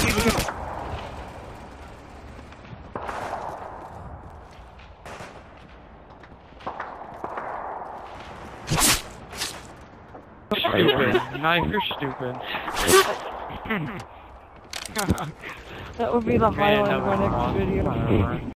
Stupid. Now you're stupid. That would be the highlight of my next video.